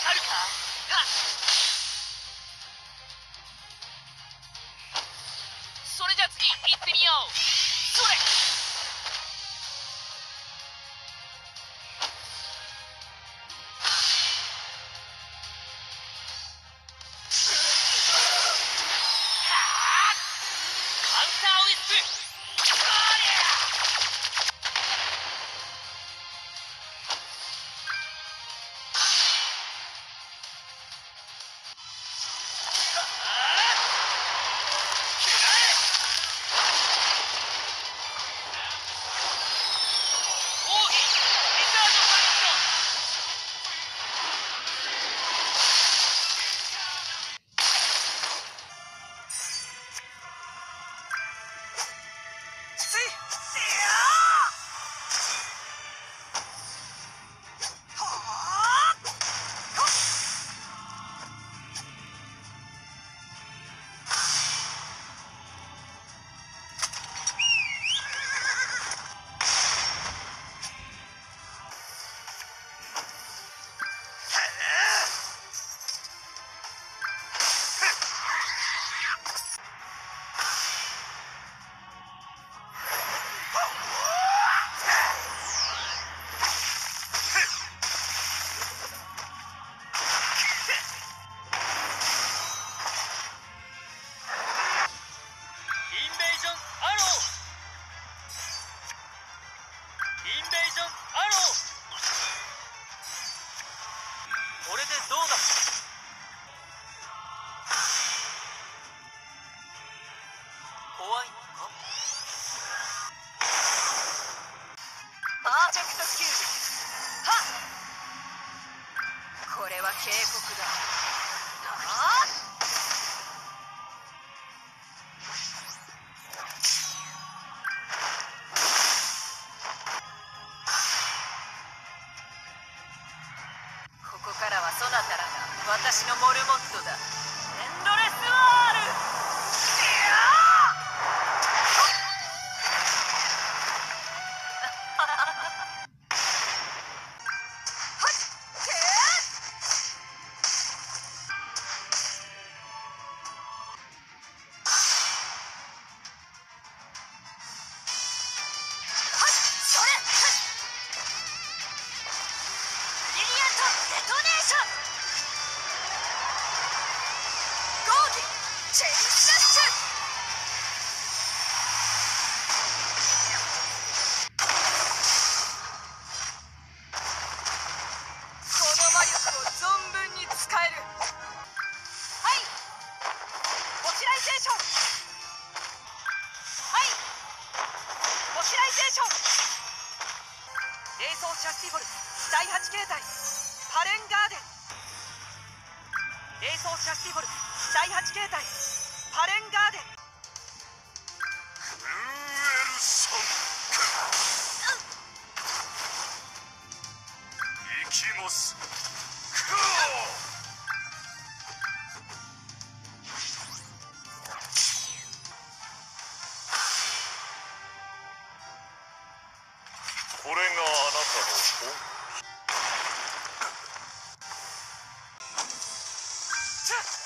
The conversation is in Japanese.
かるか。はっ、それじゃ次行ってみよう。それ。カウンターウィスプ。これでどうだ。怖いのか。パーフェクトキル。はっ、これは警告だ。はあ、ここからはソナタらが私のモルモットだ。エンドレスワール。チェインスラッシュ。この魔力を存分に使える。はい、モシライゼーション。はい、モシライゼーション。霊装シャスティボル第8形態パレンガーデン。霊装シャスティボル第8形態パレンガーデン。 クルエルソンイキモスクオ。これがあなたの本。